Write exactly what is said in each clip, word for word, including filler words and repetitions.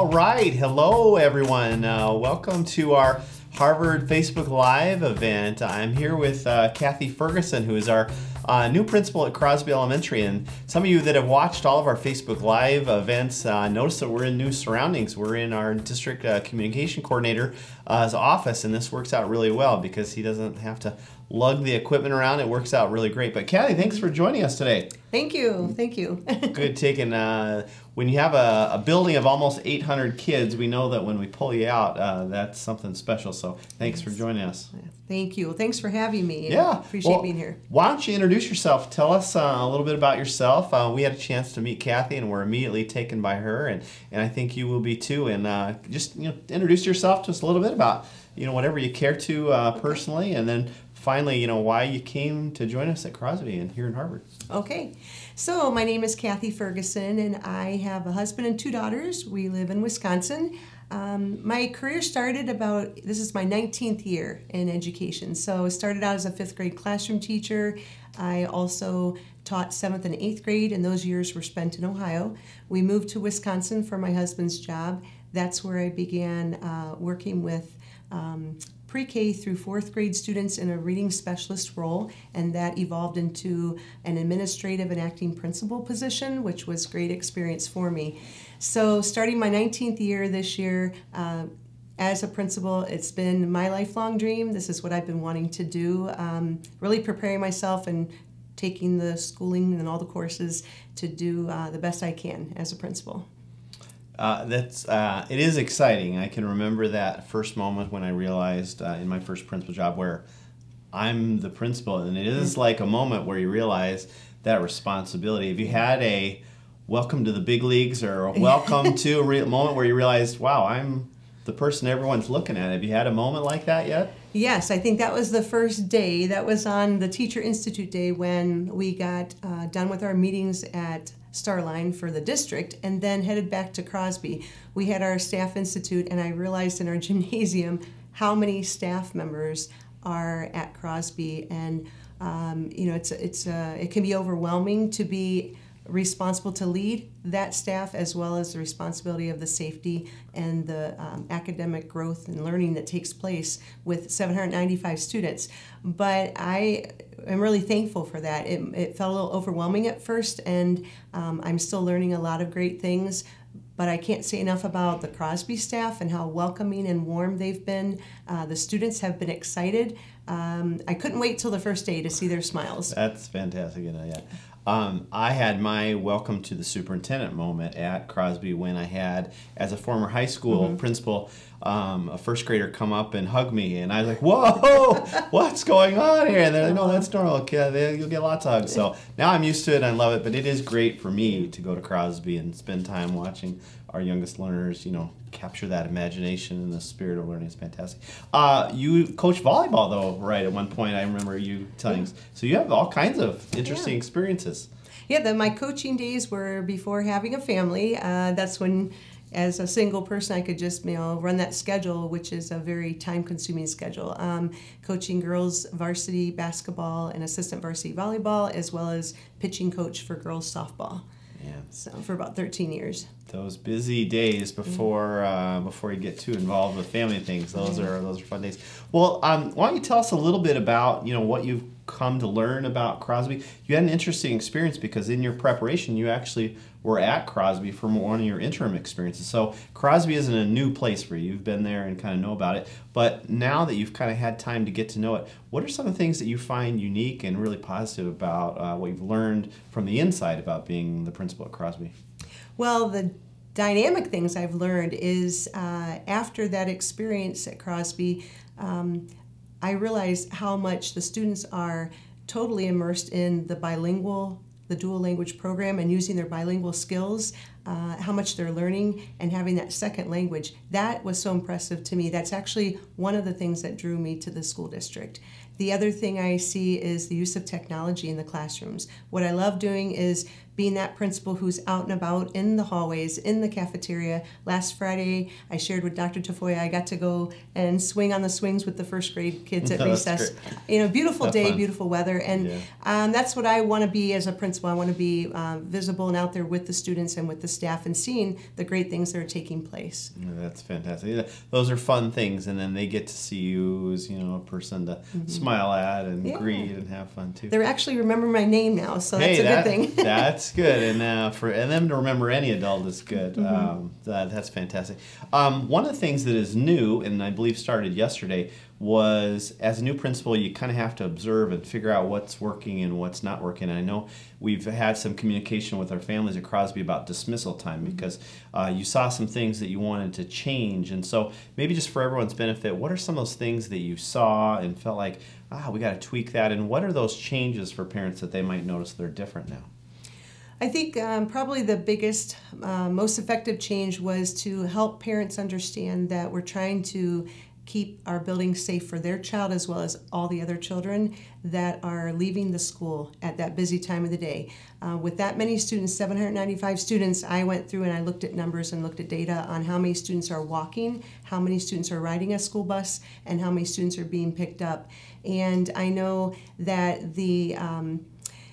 All right, hello everyone. Uh, welcome to our Harvard Facebook Live event. I'm here with uh, Kathy Ferguson, who is our uh, new principal at Crosby Elementary. And some of you that have watched all of our Facebook Live events uh, notice that we're in new surroundings. We're in our district uh, communication coordinator's uh, office, and this works out really well because he doesn't have to lug the equipment around. It works out really great. But Kathy, thanks for joining us today. Thank you. Thank you. Good taking. Uh, when you have a, a building of almost eight hundred kids, we know that when we pull you out, uh, that's something special. So thanks yes. for joining us. Thank you. Thanks for having me. Yeah. Appreciate well, being here. Why don't you introduce yourself? Tell us uh, a little bit about yourself. Uh, we had a chance to meet Kathy, and we're immediately taken by her, and, and I think you will be too. And uh, just you know, introduce yourself to us a little bit about you know whatever you care to uh, personally, and then finally, you know, why you came to join us at Crosby and here in Harvard. Okay. So my name is Kathy Ferguson, and I have a husband and two daughters. We live in Wisconsin. Um, my career started about, this is my nineteenth year in education. So I started out as a fifth grade classroom teacher. I also taught seventh and eighth grade, and those years were spent in Ohio. We moved to Wisconsin for my husband's job. That's where I began uh, working with um, pre-K through fourth grade students in a reading specialist role, and that evolved into an administrative and acting principal position, which was great experience for me. So starting my nineteenth year this year uh, as a principal, it's been my lifelong dream. This is what I've been wanting to do, um, really preparing myself and taking the schooling and all the courses to do uh, the best I can as a principal. Uh, that's uh, it is exciting. I can remember that first moment when I realized uh, in my first principal job where I'm the principal, and it is like a moment where you realize that responsibility. Have you had a welcome to the big leagues or a welcome to a re- moment where you realized, wow, I'm the person everyone's looking at? Have you had a moment like that yet? Yes, I think that was the first day. That was on the Teacher Institute Day when we got uh, done with our meetings at Starline for the district and then headed back to Crosby. We had our staff institute, and I realized in our gymnasium how many staff members are at Crosby, and um, you know it's it's uh, it can be overwhelming to be responsible to lead that staff, as well as the responsibility of the safety and the um, academic growth and learning that takes place with seven hundred ninety-five students. But I am really thankful for that. It, it felt a little overwhelming at first, and um, I'm still learning a lot of great things. But I can't say enough about the Crosby staff and how welcoming and warm they've been. Uh, the students have been excited. Um, I couldn't wait till the first day to see their smiles. That's fantastic. You know, yeah. Um, I had my welcome to the superintendent moment at Crosby when I had, as a former high school mm-hmm. principal, um, a first grader come up and hug me, and I was like, "Whoa, what's going on here?" And they're like, "No, that's normal. You'll get lots of hugs." So now I'm used to it and I love it. But it is great for me to go to Crosby and spend time watching our youngest learners, you know, capture that imagination and the spirit of learning. Is fantastic. Uh, you coach volleyball, though, right? At one point, I remember you telling us. So you have all kinds of interesting yeah. experiences. Yeah, the, my coaching days were before having a family. Uh, that's when, as a single person, I could just you know run that schedule, which is a very time-consuming schedule. Um, coaching girls varsity basketball and assistant varsity volleyball, as well as pitching coach for girls softball. Yeah. So for about thirteen years. Those busy days before uh, before you get too involved with family things. Those are those are fun days. Well, um, why don't you tell us a little bit about you know what you've come to learn about Crosby? You had an interesting experience because in your preparation you actually were at Crosby for one of your interim experiences. So Crosby isn't a new place for you. You've been there and kind of know about it. But now that you've kind of had time to get to know it, what are some of the things that you find unique and really positive about uh, what you've learned from the inside about being the principal at Crosby? Well, the dynamic things I've learned is uh, after that experience at Crosby, um, I realized how much the students are totally immersed in the bilingual, the dual language program and using their bilingual skills, uh, how much they're learning and having that second language. That was so impressive to me. That's actually one of the things that drew me to the school district. The other thing I see is the use of technology in the classrooms. What I love doing is being that principal who's out and about in the hallways, in the cafeteria. Last Friday, I shared with Doctor Tafoya, I got to go and swing on the swings with the first grade kids at No, that's recess. great. You know, beautiful Have day, fun. beautiful weather, and Yeah. um, that's what I want to be as a principal. I want to be um, visible and out there with the students and with the staff and seeing the great things that are taking place. Yeah, that's fantastic. Yeah, those are fun things, and then they get to see you as, you know, a person to smile at and Yeah. greet and have fun too. They're actually remembering my name now, so that's Hey, a that, good thing. that's good, and uh, for and them to remember any adult is good. Mm-hmm. Um, that, that's fantastic. Um, one of the things that is new, and I believe started yesterday, was as a new principal, you kind of have to observe and figure out what's working and what's not working. And I know we've had some communication with our families at Crosby about dismissal time because uh, you saw some things that you wanted to change. And so maybe just for everyone's benefit, what are some of those things that you saw and felt like, ah, we got to tweak that? And what are those changes for parents that they might notice they're different now? I think um, probably the biggest, uh, most effective change was to help parents understand that we're trying to keep our buildings safe for their child as well as all the other children that are leaving the school at that busy time of the day. Uh, with that many students, seven hundred ninety-five students, I went through and I looked at numbers and looked at data on how many students are walking, how many students are riding a school bus, and how many students are being picked up. And I know that the um,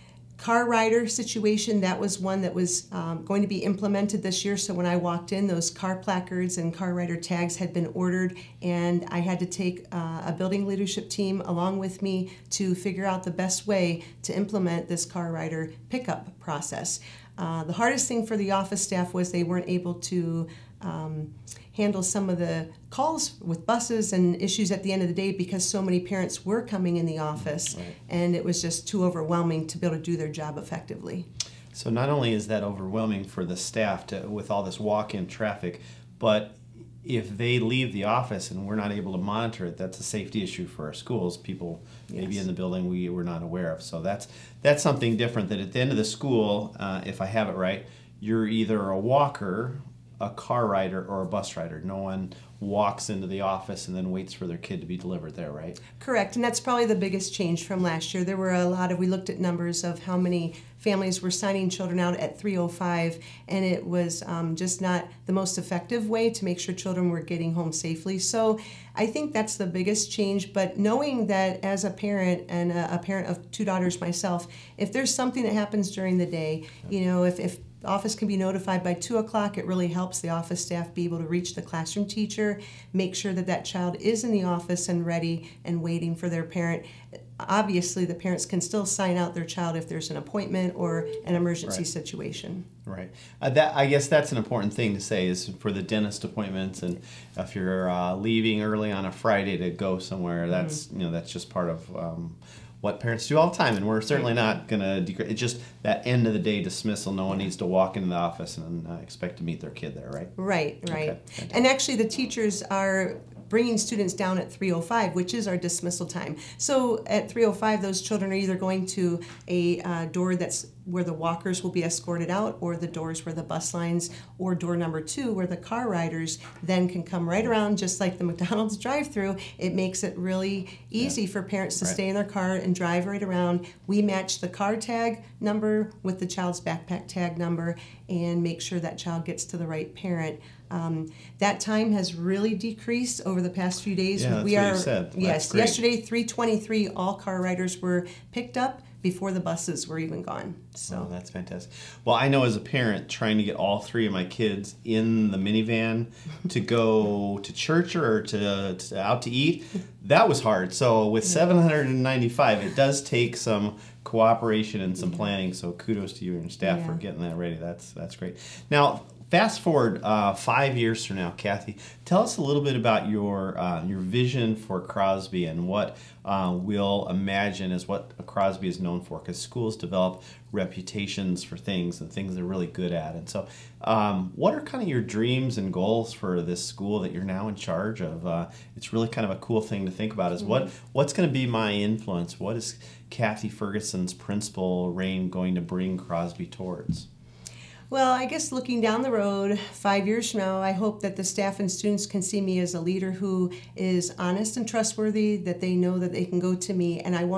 car rider situation, that was one that was um, going to be implemented this year. So when I walked in, those car placards and car rider tags had been ordered, and I had to take uh, a building leadership team along with me to figure out the best way to implement this car rider pickup process. Uh, the hardest thing for the office staff was they weren't able to um, handle some of the calls with buses and issues at the end of the day because so many parents were coming in the office, Right. and it was just too overwhelming to be able to do their job effectively. So not only is that overwhelming for the staff to, with all this walk-in traffic, but if they leave the office and we're not able to monitor it, that's a safety issue for our schools. People maybe Yes. in the building we were not aware of. So that's that's something different. That at the end of the school, uh, if I have it right, you're either a walker, a car rider, or a bus rider. No one walks into the office and then waits for their kid to be delivered there, right? Correct, and that's probably the biggest change from last year. There were a lot of, we looked at numbers of how many families were signing children out at three oh five, and it was um, just not the most effective way to make sure children were getting home safely. So I think that's the biggest change, but knowing that as a parent and a, a parent of two daughters myself, if there's something that happens during the day, you know, if, if the office can be notified by two o'clock. It really helps the office staff be able to reach the classroom teacher, make sure that that child is in the office and ready and waiting for their parent. Obviously, the parents can still sign out their child if there's an appointment or an emergency Right. situation. Right. Uh, that I guess that's an important thing to say is for the dentist appointments, and if you're uh, leaving early on a Friday to go somewhere, that's mm-hmm. you know that's just part of um, what parents do all the time, and we're certainly not going to degrade. It's just that end of the day dismissal. No one needs to walk into the office and uh, expect to meet their kid there, right? Right, right. Okay. And actually, the teachers are bringing students down at three oh five, which is our dismissal time. So at three oh five, those children are either going to a uh, door that's where the walkers will be escorted out, or the doors where the bus lines, or door number two where the car riders then can come right around, just like the McDonald's drive-through. It makes it really easy yeah. for parents to right. stay in their car and drive right around. We match the car tag number with the child's backpack tag number and make sure that child gets to the right parent. Um, that time has really decreased over the past few days. Yeah, that's we what are you said. yes. Yesterday, three twenty-three, all car riders were picked up before the buses were even gone. So oh, that's fantastic. Well, I know as a parent, trying to get all three of my kids in the minivan to go to church or to, to out to eat, that was hard. So with yeah. seven hundred ninety-five, it does take some cooperation and some planning. So kudos to you and your staff yeah. for getting that ready. That's that's great. Now, fast forward uh, five years from now, Kathy, tell us a little bit about your uh, your vision for Crosby and what uh, we'll imagine is what Crosby is known for, because schools develop reputations for things and things they're really good at. And so um, what are kind of your dreams and goals for this school that you're now in charge of? Uh, it's really kind of a cool thing to think about is mm-hmm. what what's going to be my influence? What is Kathy Ferguson's principal reign going to bring Crosby towards? Well, I guess looking down the road, five years from now, I hope that the staff and students can see me as a leader who is honest and trustworthy, that they know that they can go to me, and I want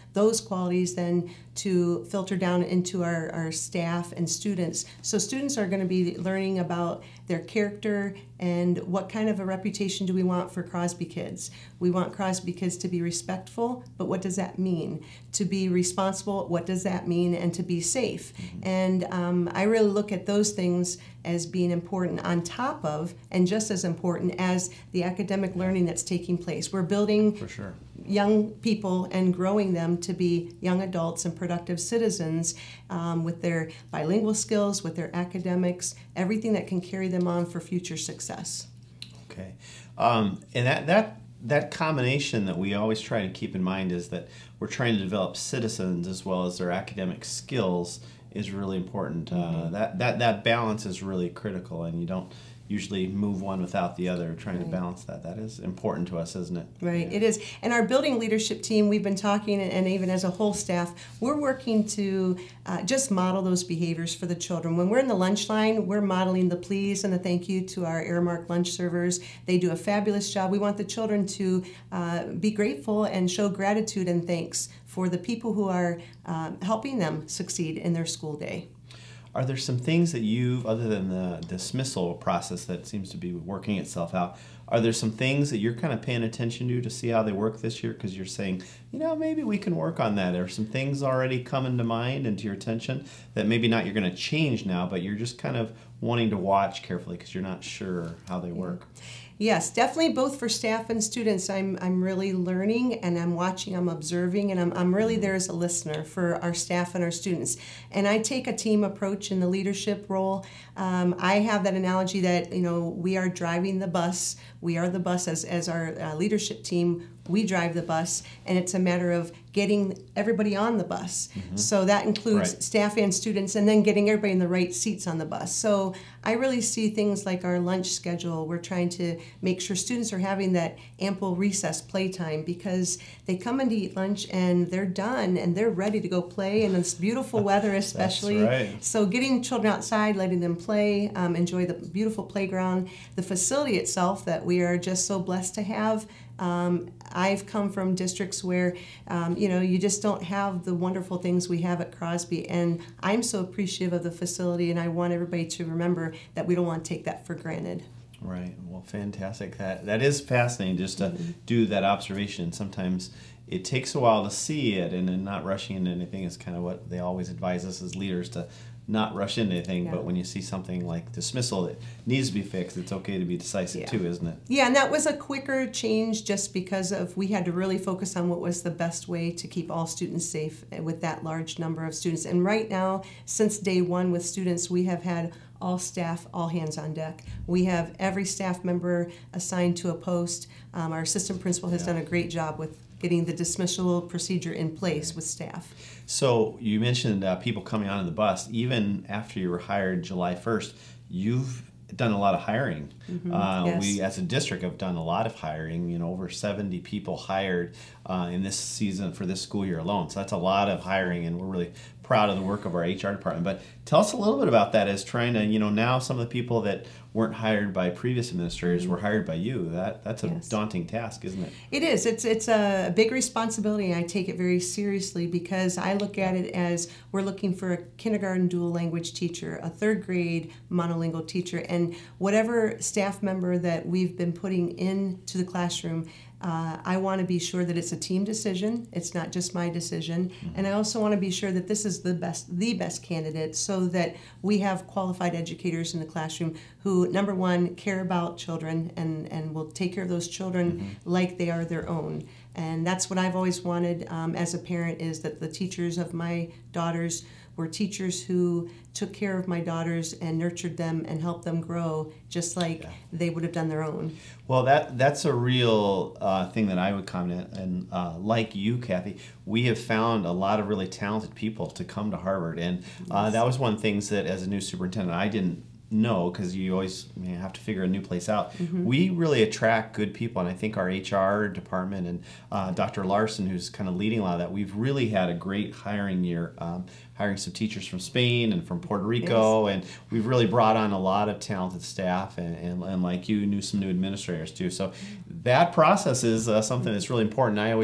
those qualities then to filter down into our, our staff and students. So students are going to be learning about their character and what kind of a reputation do we want for Crosby kids. We want Crosby kids to be respectful, but what does that mean? To be responsible, what does that mean? And to be safe. Mm-hmm. And um, I really look at those things as being important on top of, and just as important as the academic learning that's taking place. We're building For sure. young people and growing them to be young adults and productive citizens um, with their bilingual skills, with their academics, everything that can carry them on for future success. Okay. Um, and that, that, that combination that we always try to keep in mind is that we're trying to develop citizens as well as their academic skills is really important. Mm-hmm. Uh, that, that, that balance is really critical, and you don't usually move one without the other, trying right. to balance that. That is important to us, isn't it? Right, yeah. it is. And our building leadership team, we've been talking, and even as a whole staff, we're working to uh, just model those behaviors for the children. When we're in the lunch line, we're modeling the please and the thank you to our Aramark lunch servers. They do a fabulous job. We want the children to uh, be grateful and show gratitude and thanks for the people who are uh, helping them succeed in their school day. Are there some things that you, other than the dismissal process that seems to be working itself out, are there some things that you're kind of paying attention to to see how they work this year? Because you're saying, you know, maybe we can work on that. Are some things already coming to mind and to your attention that maybe not you're going to change now, but you're just kind of wanting to watch carefully because you're not sure how they work? Yes, definitely both for staff and students. I'm I'm really learning and I'm watching, I'm observing, and I'm I'm really there as a listener for our staff and our students. And I take a team approach in the leadership role. Um, I have that analogy that, you know, we are driving the bus. We are the bus as, as our uh, leadership team. We drive the bus, and it's a matter of getting everybody on the bus. Mm-hmm. So that includes right. staff and students, and then getting everybody in the right seats on the bus. So I really see things like our lunch schedule. We're trying to make sure students are having that ample recess playtime, because they come in to eat lunch and they're done and they're ready to go play in this beautiful weather especially. That's right. So getting children outside, letting them play, um, enjoy the beautiful playground, the facility itself that we are just so blessed to have. Um, I've come from districts where, um, you know, you just don't have the wonderful things we have at Crosby, and I'm so appreciative of the facility, and I want everybody to remember that we don't want to take that for granted. Right. Well, fantastic. That that is fascinating just to mm-hmm. do that observation. Sometimes it takes a while to see it, and then not rushing into anything is kind of what they always advise us as leaders, to not rush into anything. Yeah. But when you see something like dismissal that needs to be fixed, it's okay to be decisive yeah. too, isn't it? Yeah, and that was a quicker change just because of we had to really focus on what was the best way to keep all students safe with that large number of students. And right now, since day one with students, we have had all staff, all hands on deck. We have every staff member assigned to a post. Um, our assistant principal has yeah. done a great job with getting the dismissal procedure in place with staff. So you mentioned uh, people coming onto the bus. Even after you were hired July first, you've done a lot of hiring. Mm-hmm. Uh, yes. We, as a district, have done a lot of hiring. You know, over seventy people hired uh, in this season for this school year alone. So that's a lot of hiring, and we're really proud of the work of our H R department. But tell us a little bit about that, as trying to, you know, now some of the people that weren't hired by previous administrators were hired by you. That that's a yes. daunting task, isn't it? It is. It's it's a big responsibility, and I take it very seriously, because I look at it as we're looking for a kindergarten dual language teacher, a third grade monolingual teacher, and whatever staff member that we've been putting into the classroom, Uh, I want to be sure that it's a team decision. It's not just my decision. Mm-hmm. And I also want to be sure that this is the best, the best candidate, so that we have qualified educators in the classroom who, number one, care about children and, and will take care of those children mm-hmm. like they are their own. And that's what I've always wanted um, as a parent, is that the teachers of my daughters were teachers who took care of my daughters and nurtured them and helped them grow just like yeah. they would have done their own. Well, that that's a real uh, thing that I would comment. And uh, like you, Kathy, we have found a lot of really talented people to come to Harvard. And uh, yes. that was one of the things that, as a new superintendent, I didn't know, because you always you know, have to figure a new place out. Mm-hmm. We really attract good people, and I think our H R department and uh, Doctor Larson, who's kind of leading a lot of that, we've really had a great hiring year, um, hiring some teachers from Spain and from Puerto Rico, yes. and we've really brought on a lot of talented staff, and, and, and like you, knew some new administrators too. So that process is uh, something that's really important. I always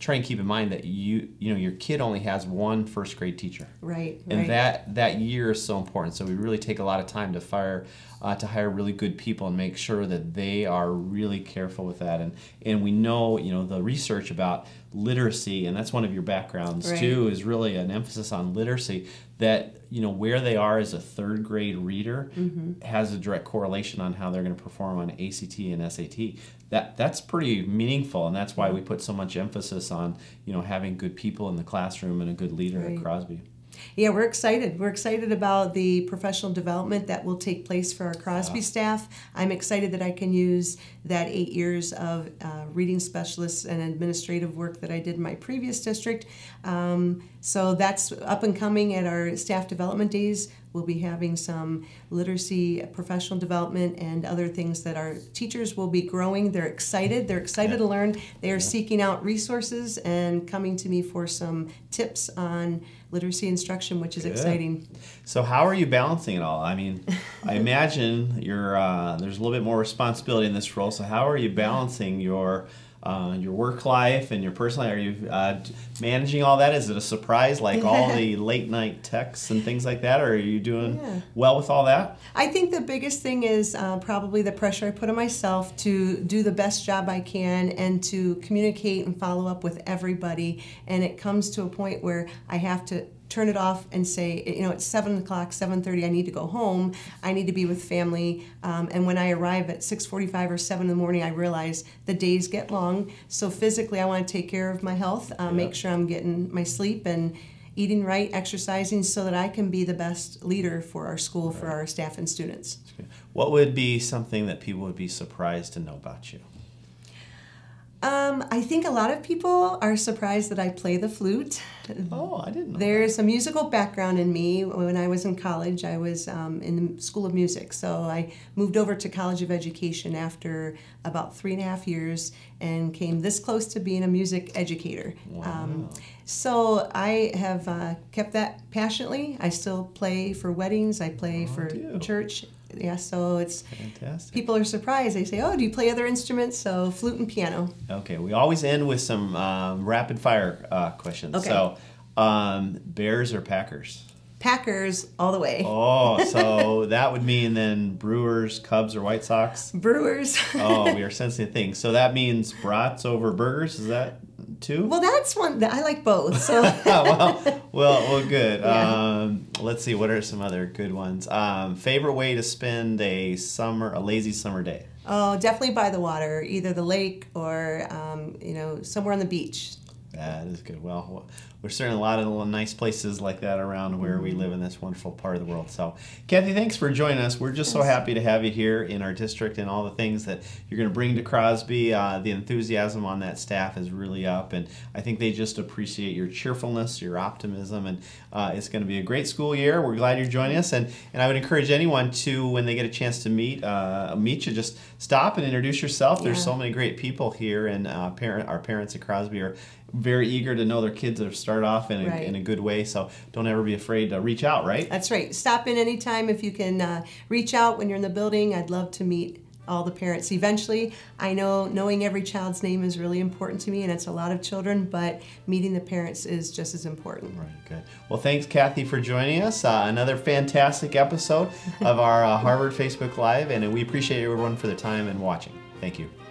try and keep in mind that you you know your kid only has one first grade teacher. Right. And right. that that year is so important. So we really take a lot of time to fire uh, to hire really good people and make sure that they are really careful with that. And and we know you know the research about literacy, and that's one of your backgrounds right. too, is really an emphasis on literacy. That you know where they are as a third grade reader mm-hmm. has a direct correlation on how they're going to perform on A C T and S A T. That that's pretty meaningful, and that's why we put so much emphasis on you know having good people in the classroom and a good leader right. at Crosby. Yeah, we're excited. We're excited about the professional development that will take place for our Crosby yeah. staff. I'm excited that I can use that eight years of uh, reading specialists and administrative work that I did in my previous district. Um, so that's up and coming at our staff development days. We'll be having some literacy, professional development, and other things that our teachers will be growing. They're excited. They're excited yeah. to learn. They are yeah. seeking out resources and coming to me for some tips on literacy instruction, which is Good. exciting. So how are you balancing it all? I mean, I imagine you're uh, there's a little bit more responsibility in this role. So how are you balancing your Uh, your work life and your personal life? Are you uh, managing all that? Is it a surprise, like all the late night texts and things like that, or are you doing yeah. well with all that? I think the biggest thing is uh, probably the pressure I put on myself to do the best job I can and to communicate and follow up with everybody. And it comes to a point where I have to turn it off and say, you know, it's seven o'clock, seven thirty, I need to go home. I need to be with family. Um, and when I arrive at six forty-five or seven in the morning, I realize the days get long. So physically, I want to take care of my health, uh, yeah. make sure I'm getting my sleep and eating right, exercising, so that I can be the best leader for our school, right. for our staff and students. What would be something that people would be surprised to know about you? Um, I think a lot of people are surprised that I play the flute. Oh, I didn't know There's that. a musical background in me. When I was in college, I was um, in the School of Music. So I moved over to College of Education after about three and a half years and came this close to being a music educator. Wow. Um, so I have uh, kept that passionately. I still play for weddings. I play oh, for dear. church. Yeah, so it's fantastic. People are surprised. They say, "Oh, do you play other instruments?" So flute and piano. Okay, we always end with some um, rapid fire uh, questions. Okay. So, um, Bears or Packers? Packers all the way. Oh, so that would mean then Brewers, Cubs, or White Sox? Brewers. Oh, we are sensing things. So that means brats over burgers. Is that two? Well, that's one that I like both. So well, well, well, good. Yeah. Um, let's see. What are some other good ones? Um, favorite way to spend a summer, a lazy summer day? Oh, definitely by the water, either the lake or um, you know somewhere on the beach. That is good. Well, there's certainly a lot of little nice places like that around where we live in this wonderful part of the world. So, Kathy, thanks for joining us. We're just so happy to have you here in our district, and all the things that you're going to bring to Crosby. Uh, the enthusiasm on that staff is really up, and I think they just appreciate your cheerfulness, your optimism, and uh, it's going to be a great school year. We're glad you're joining us, and, and I would encourage anyone to, when they get a chance to meet uh, meet you, just stop and introduce yourself. Yeah. There's so many great people here, and uh, parent our parents at Crosby are very eager to know their kids have started off in a, right. in a good way, so don't ever be afraid to reach out, right? That's right. Stop in anytime if you can uh, reach out when you're in the building. I'd love to meet all the parents eventually. I know knowing every child's name is really important to me, and it's a lot of children, but meeting the parents is just as important. Right, good. Well, thanks, Kathy, for joining us. Uh, another fantastic episode of our uh, Harvard Facebook Live, and we appreciate everyone for their time and watching. Thank you.